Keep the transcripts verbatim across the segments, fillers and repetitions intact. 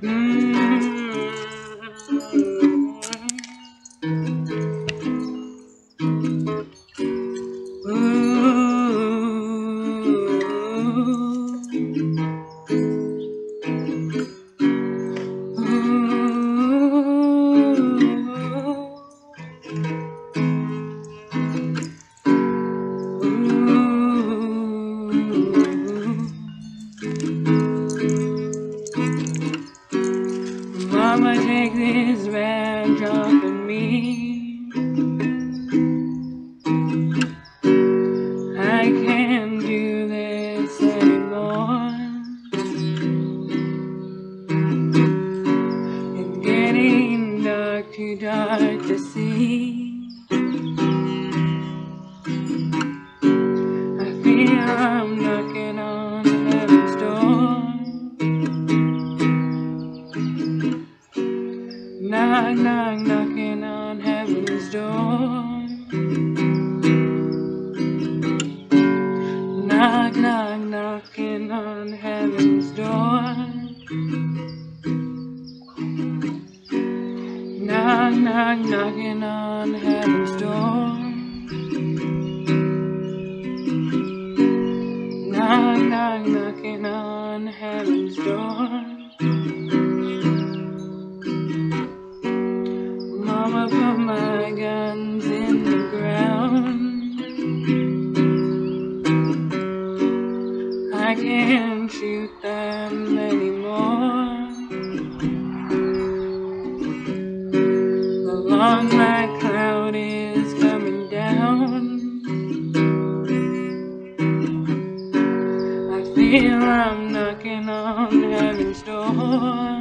Mama, take this badge off of me. I can't do this anymore. It's getting dark, too dark to see. I feel I'm knocking on heaven's door. Knock, knock, knocking on heaven's door. Knock, knock, knocking on heaven's door. Knock, knock, knocking on heaven's door. Knock, knock, knocking on heaven's door. Mama, put my guns in the ground. I can't shoot them anymore. The long black cloud is coming down. I feel I'm knocking on heaven's door.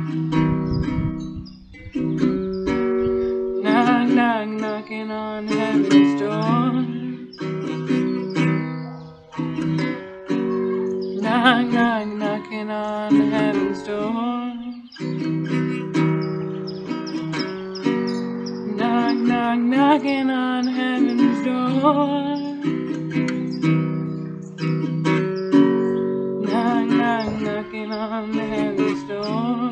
Knock, knock, knocking on heaven's door. Knock, knock, knocking on heaven's door. Knock, knock, knocking on heaven's door. Knock, knock, knocking on heaven's door.